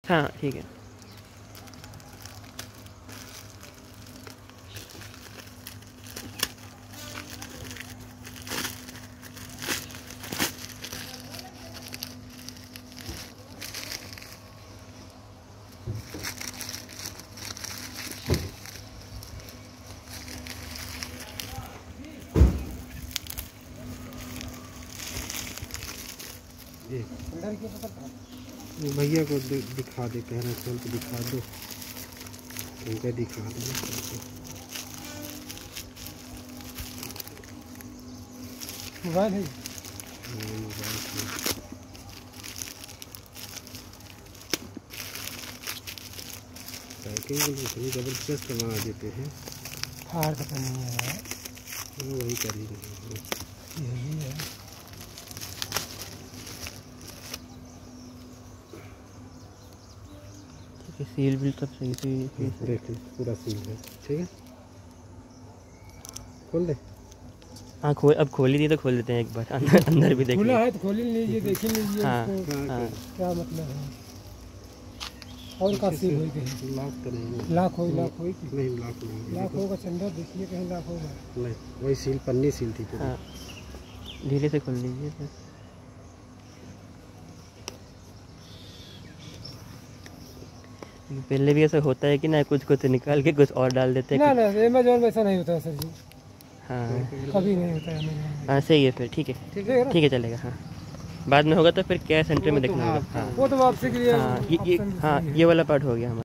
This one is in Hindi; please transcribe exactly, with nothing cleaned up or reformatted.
हाँ ठीक है। भैया को दिखा दे, कह रहे चल तो दिखा दो, उनका दिखा दो। मोबाइल है, मोबाइल पैकिंग इतनी ज़बरदस्त बना देते हैं, फाड़ पता नहीं है, वही कर ही नहीं यही है। सील भी सब सही से देख पूरा सील है, ठीक है। खोल दे। हाँ खोल, अब खोल ही दी तो खोल देते हैं एक बार, अंदर अंदर भी देख खुला है तो खोल ही लीजिए, देख ही लीजिए। हाँ, हाँ, हाँ। क्या मतलब है। और का सील होई कहीं लाख तो नहीं, लाख होई लाख होई नहीं, लाख नहीं, लाख होगा चंदा, देखिए कहीं लाख होगा नहीं, वही सील पन्नी सील थी। हाँ धीरे से खोल लीजिए फिर। पहले भी ऐसा होता है कि ना, कुछ कुछ निकाल के कुछ और डाल देते हैं। ना ना अमेज़न में ऐसा नहीं होता सर जी। हाँ कभी नहीं होता है अमेज़न। हाँ सही है फिर, ठीक है ठीक है चलेगा। हाँ बाद में होगा तो फिर कैश सेंटर में देखना होगा। हाँ वो तो वापसी के लिए। हाँ ये ये हाँ ये वाला पार्ट हो गया हमारा।